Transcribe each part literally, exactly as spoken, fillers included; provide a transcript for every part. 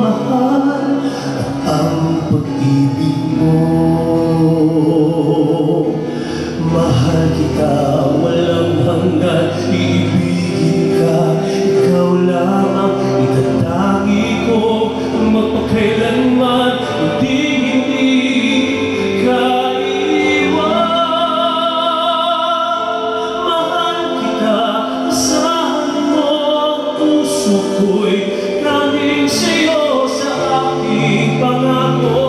mahal at ang pag-ibig mo. Mahal kita, walang hanggan, iibigin ka, ikaw lang ang itatangi ko, magpakailanman, hindi hindi ka iwan. Mahal kita, asahan mo ang puso ko'y tanging sa'yo sa aking pangako.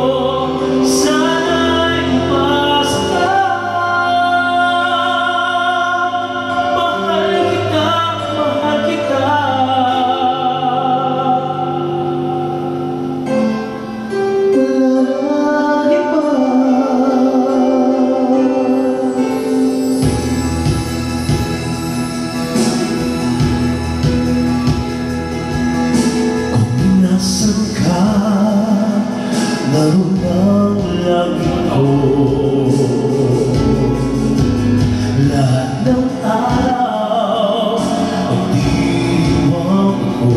Nasaan ka? Naroon ang langit ko. Lahat ng araw ang diwang ko.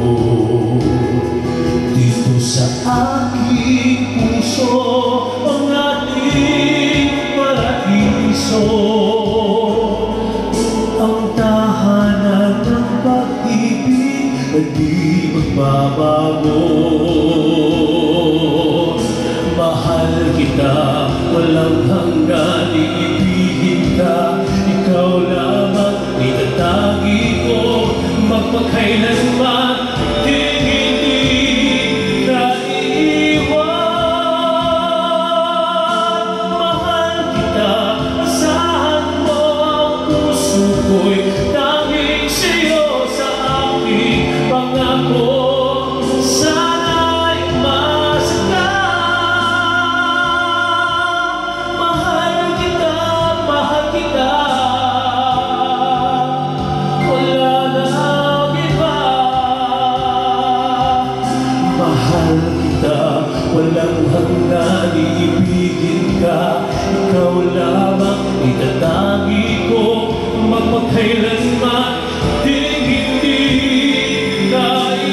Dito sa aking puso ang ating paraiso, ang tahanan ng pag-ibig na di magbabago. Mahal kita, walang hanggan, iibigin ka, ikaw lamang itatagi ko, magpakailanman, hindi ka iiwan. Mahal kita, asahan mo ang puso ko'y tanging sa'yo sa aking pangako. Mahal kita, walang hanggan, iibigin ka, ikaw lamang itatagi ko, magpakailanman, di hindi ka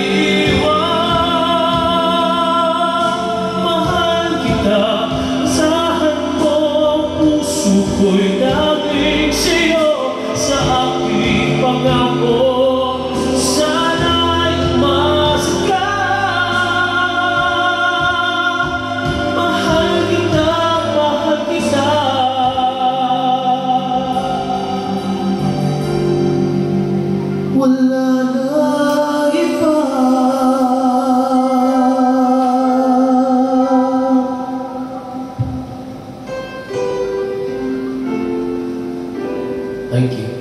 iiwan. Mahal kita, asahan mo ang puso ko'y tanging sa'yo sa aking pangako. Wala na iba. Thank you.